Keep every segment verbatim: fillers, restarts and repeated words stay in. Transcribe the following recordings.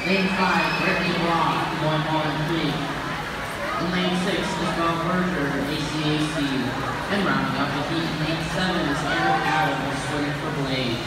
Lane five, Brittany Block, one ball and three. In lane six, Isabel Berger, A C A C. And rounding up the heat, in lane seven is Eric Adams, winning for Blaze.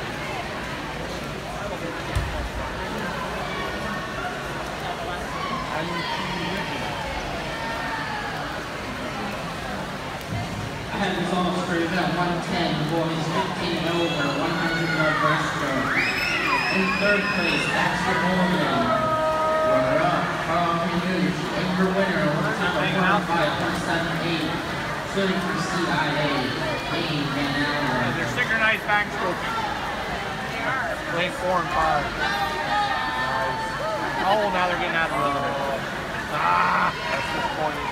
Ahead is almost for event one ten, boys fifteen and over, one hundred yard breaststroke. In third place, Baxter Morgan. Runner-up, Carl Hughes. And your winner, one time of forty-five point seven eight, swimming for C I A, Kane Van Allen. They're synchronized backstroking. Lane four and five. Nice. Oh, now they're getting out of the rhythm. Ah, that's disappointing.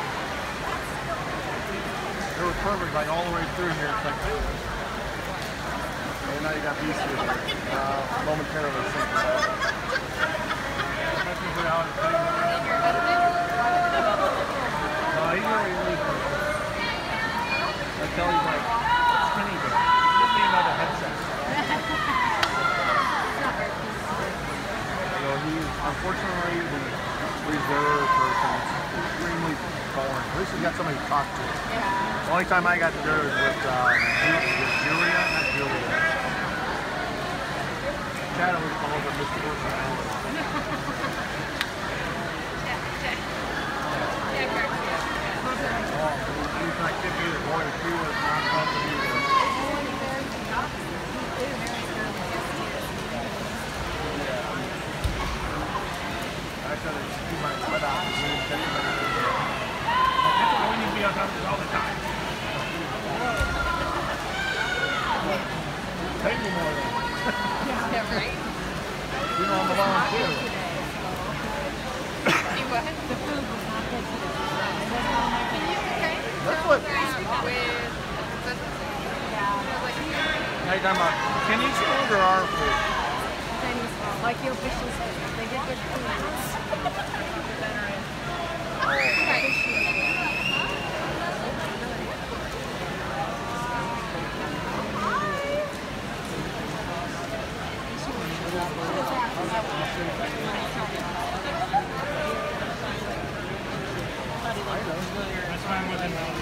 They were perfect, like all the way through here. It's like, and now you got these two uh, momentarily synchronized. No, he's already leaving. I tell you, like, skinny bit. Give me another headset. So he's unfortunately the reserve person. Extremely boring. At least he's got somebody to talk to. The only time I got to do it was with, uh, with Julia, not Julia. Chad was called her Mister Personality. Oh, he's not kidding either. Boy, she was not pumping either. I said it's too much cut out. That's why we need to be on top of this all the time. Pay me more than. Yeah, right? You know I'm a volunteer. You what? The food was not good today. That's what. Now you're talking about Kenny's food or our food? Chinese food, like your officials food. They get good food. That's fine with him.